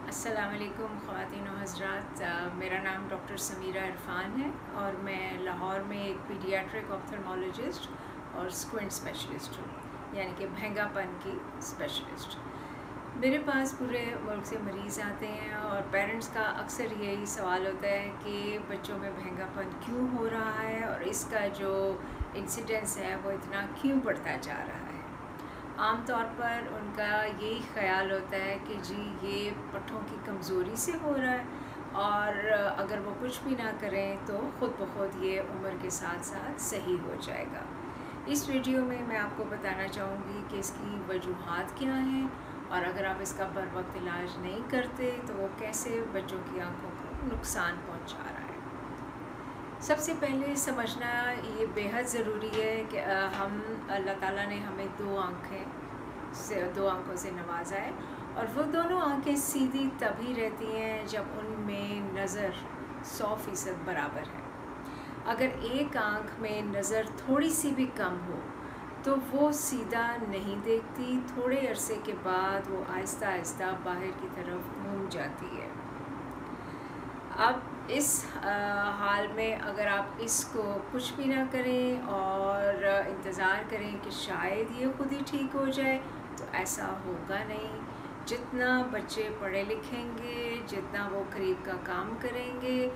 السلام علیکم خواتین و حضرات، میرا نام ڈاکٹر سمیرہ عرفان ہے اور میں لاہور میں ایک پیڈیاٹرک آپتھلمولوجسٹ اور اسکوینٹ اسپیشلسٹ ہوں، یعنی کہ بھینگا پن کی اسپیشلسٹ۔ میرے پاس پورے ملک سے مریض آتے ہیں اور پیرنٹس کا اکثر یہی سوال ہوتا ہے کہ بچوں میں بھینگا پن کیوں ہو رہا ہے اور اس کا جو انسیڈنس ہے وہ اتنا کیوں بڑھتا جا رہا ہے۔ عام طور پر ان کا یہی خیال ہوتا ہے کہ جی یہ پٹھوں کی کمزوری سے ہو رہا ہے اور اگر وہ کچھ بھی نہ کریں تو خود بخود یہ عمر کے ساتھ ساتھ صحیح ہو جائے گا۔ اس ویڈیو میں آپ کو بتانا چاہوں گی کہ اس کی وجوہات کیا ہیں اور اگر آپ اس کا بر وقت علاج نہیں کرتے تو وہ کیسے بچوں کی آنکھوں کو نقصان پہنچا رہا ہے۔ سب سے پہلے سمجھنا یہ بے حد ضروری ہے کہ ہم اللہ تعالیٰ نے ہمیں دو آنکھوں سے نوازا ہے اور وہ دونوں آنکھیں سیدھی تبھی رہتی ہیں جب ان میں نظر 100% برابر ہے۔ اگر ایک آنکھ میں نظر تھوڑی سی بھی کم ہو تو وہ سیدھا نہیں دیکھتی، تھوڑے عرصے کے بعد وہ آہستہ آہستہ باہر کی طرف گھوم جاتی ہے۔ اب اس حال میں اگر آپ اس کو کچھ بھی نہ کریں اور انتظار کریں کہ شاید یہ خود ہی ٹھیک ہو جائے تو ایسا ہوگا نہیں۔ جتنا بچے پڑھے لکھیں گے، جتنا وہ قریب کا کام کریں گے،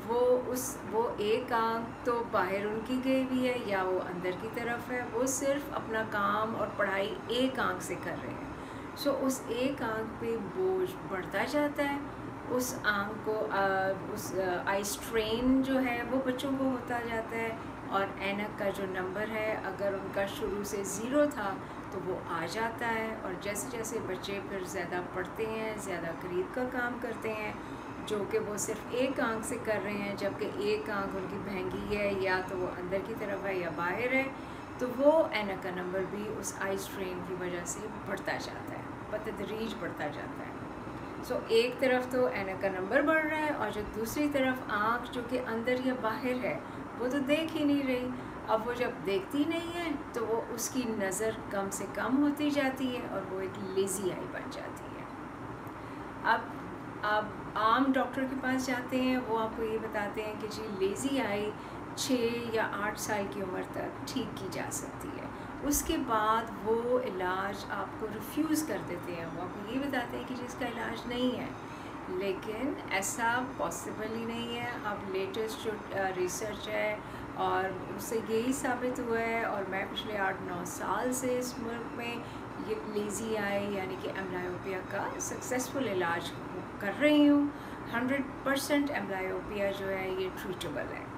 وہ ایک آنکھ تو باہر ان کی گئی ہوئی ہے یا وہ اندر کی طرف ہے، وہ صرف اپنا کام اور پڑھائی ایک آنکھ سے کر رہے ہیں۔ سو اس ایک آنکھ پہ بوجھ بڑھتا جاتا ہے، اس آنکھ کو اس آئی اسٹرین جو ہے وہ بچوں کو ہوتا جاتا ہے اور اینک کا جو نمبر ہے اگر ان کا شروع سے 0 تھا تو وہ آ جاتا ہے، اور جیسے جیسے بچے پھر زیادہ پڑھتے ہیں، زیادہ قریب کا کام کرتے ہیں جو کہ وہ صرف ایک آنکھ سے کر رہے ہیں، جبکہ ایک آنکھ ان کی بھینگی ہے یا تو وہ اندر کی طرف ہے یا باہر ہے، تو وہ اینک کا نمبر بھی اس آئی اسٹرین کی وجہ سے بڑھتا جاتا ہے، بتدریج بڑھتا جاتا ہے۔ سو ایک طرف تو اینک کا نمبر بڑھ رہا ہے اور جو دوسری طرف آنکھ جو کہ اندر یا باہر ہے وہ تو دیکھ ہی نہیں رہی۔ اب وہ جب دیکھتی نہیں ہے تو وہ اس کی نظر کم سے کم ہوتی جاتی ہے اور وہ ایک لیزی آئی بن جاتی ہے۔ اب آپ عام ڈاکٹر کے پاس جاتے ہیں، وہ آپ کو یہ بتاتے ہیں کہ جی لیزی آئی 6 یا 8 سال کی عمر تک ٹھیک کی جا سکتی ہے، اس کے بعد وہ علاج آپ کو ریفیوز کر دیتے ہیں، وہ آپ کو یہ بتاتے ہیں کہ جی اس کا علاج نہیں ہے، لیکن ایسا پاسبل ہی نہیں ہے۔ اب لیٹسٹ جو ریسرچ ہے اور اس سے یہی ثابت ہوا ہے، اور میں پچھلے 8-9 سال سے اس ملک میں یہ لیزی آئی یعنی کہ ایمبلائیوپیا کا سکسیزفل علاج کر رہی ہوں۔ 100% ایمبلائیوپیا جو ہے یہ ٹریٹیبل ہے۔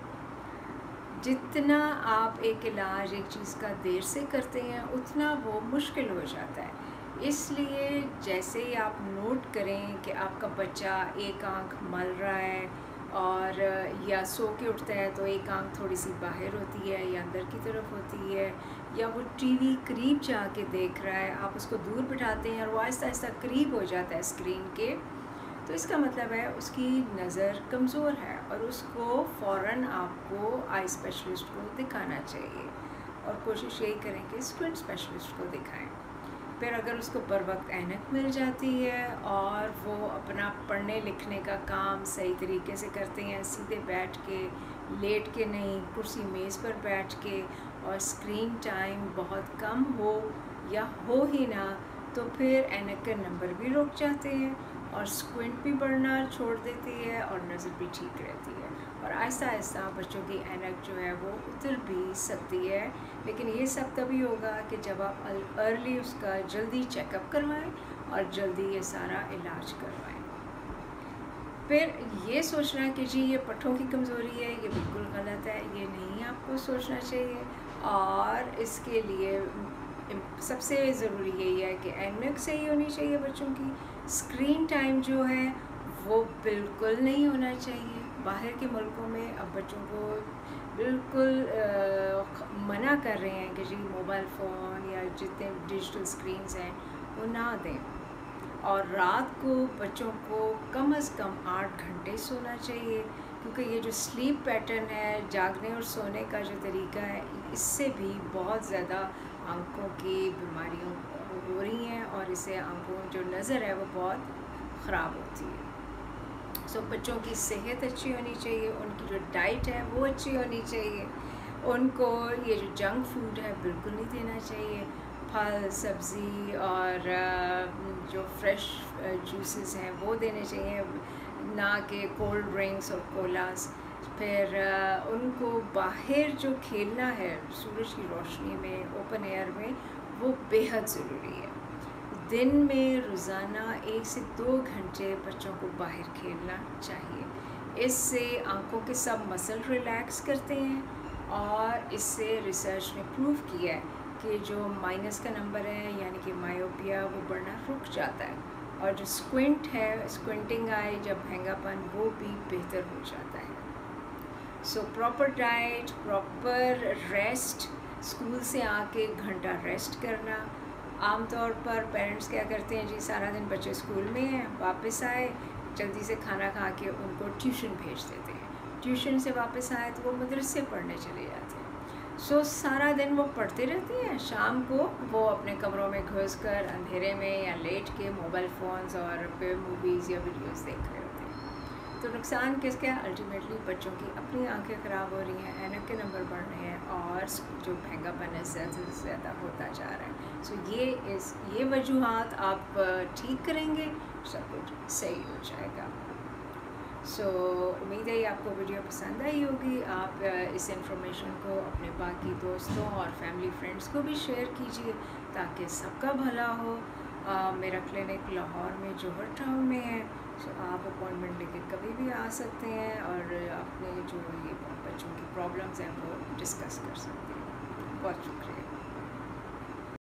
جتنا آپ ایک علاج ایک چیز کا دیر سے کرتے ہیں اتنا وہ مشکل ہو جاتا ہے، اس لیے جیسے ہی آپ نوٹ کریں کہ آپ کا بچہ ایک آنکھ مل رہا ہے اور یا سو کے اٹھتا ہے تو ایک آنکھ تھوڑی سی باہر ہوتی ہے یا اندر کی طرف ہوتی ہے، یا وہ ٹی وی قریب جا کے دیکھ رہا ہے، آپ اس کو دور بٹھاتے ہیں اور وہ آہستہ آہستہ قریب ہو جاتا ہے اسکرین کے، تو اس کا مطلب ہے اس کی نظر کمزور ہے اور اس کو فوراً آپ کو آئی اسپیشلسٹ کو دکھانا چاہیے، اور کوشش یہی کریں کہ اسکوینٹ اسپیشلسٹ کو دکھائیں۔ پھر اگر اس کو پر وقت اینک مل جاتی ہے اور وہ اپنا پڑھنے لکھنے کا کام صحیح طریقے سے کرتے ہیں، سیدھے بیٹھ کے، لیٹ کے نہیں، کرسی میز پر بیٹھ کے، اور اسکرین ٹائم بہت کم ہو یا ہو ہی نہ، تو پھر اینک کے نمبر بھی رک جاتے ہیں اور اسکوینٹ بھی بڑھنا چھوڑ دیتی ہے اور نظر بھی ٹھیک رہتی ہے، اور آہستہ آہستہ بچوں کی اینک جو ہے وہ اتر بھی سکتی ہے۔ لیکن یہ سب تبھی ہوگا کہ جب آپ ارلی اس کا جلدی چیک اپ کروائیں اور جلدی یہ سارا علاج کروائیں۔ پھر یہ سوچنا کہ جی یہ پٹھوں کی کمزوری ہے، یہ بالکل غلط ہے، یہ نہیں آپ کو سوچنا چاہیے، اور اس کے لیے سب سے ضروری یہی ہے کہ اینک صحیح ہونی چاہیے بچوں کی، اسکرین ٹائم جو ہے وہ بالکل نہیں ہونا چاہیے۔ باہر کے ملکوں میں اب بچوں کو بالکل منع کر رہے ہیں کہ جی موبائل فون یا جتنے ڈیجیٹل اسکرینز ہیں وہ نہ دیں، اور رات کو بچوں کو کم از کم 8 گھنٹے سونا چاہیے، کیونکہ یہ جو سلیپ پیٹرن ہے، جاگنے اور سونے کا جو طریقہ ہے، اس سے بھی بہت زیادہ آنکھوں کی بیماریاں ہو رہی ہیں اور اس سے آنکھوں جو نظر ہے وہ بہت ख़राब होती है। सो बच्चों की सेहत अच्छी होनी चाहिए, उनकी जो डाइट है वो अच्छी होनी चाहिए, उनको ये जो जंक फूड है बिल्कुल नहीं देना चाहिए। फल सब्ज़ी और जो फ्रेश जूसेस हैं वो देने चाहिए, ना कि कोल्ड ड्रिंक्स और कोलास। फिर उनको बाहर जो खेलना है सूरज की रोशनी में, ओपन एयर में, वो बेहद ज़रूरी है। दिन में रोज़ाना 1 से 2 घंटे बच्चों को बाहर खेलना चाहिए। इससे आँखों के सब मसल रिलैक्स करते हैं, और इससे रिसर्च ने प्रूव किया है कि जो माइनस का नंबर है यानी कि मायोपिया, वो बढ़ना रुक जाता है, और जो स्क्विंट है, स्क्विंटिंग आई, जब महंगापन, वो भी बेहतर हो जाता है। So proper diet, proper rest, school से आके घंटा रेस्ट करना। आमतौर पर पेरेंट्स क्या करते हैं जी, सारा दिन बच्चे स्कूल में हैं, वापस आए जल्दी से खाना खा के उनको ट्यूशन भेज देते हैं, ट्यूशन से वापस आए तो वो मदरसे पढ़ने चले जाते हैं। सो सारा दिन वो पढ़ते रहते हैं, शाम को वो अपने कमरों में घुस कर अंधेरे में या लेट के मोबाइल फ़ोन्स और फिर मूवीज़ या वीडियोस देख रहे होते हैं। तो नुकसान किसका है? अल्टीमेटली बच्चों की अपनी आंखें ख़राब हो रही हैं, ऐनक के नंबर बढ़ रहे हैं, और जो महंगापन है ज़्यादा से ज़्यादा होता जा रहा है। सो ये वजूहात आप ठीक करेंगे, सब कुछ सही हो जाएगा। सो उम्मीद है आपको वीडियो पसंद आई होगी। आप इस इंफॉर्मेशन को अपने बाकी दोस्तों और फैमिली फ्रेंड्स को भी शेयर कीजिए ताकि सबका भला हो। मेरा क्लिनिक लाहौर में जोहर टाउन में है, सो आप अपॉइंटमेंट लेके कभी भी आ सकते हैं और अपने जो ये बच्चों की प्रॉब्लम्स हैं वो डिस्कस कर सकते हैं। बहुत शुक्रिया।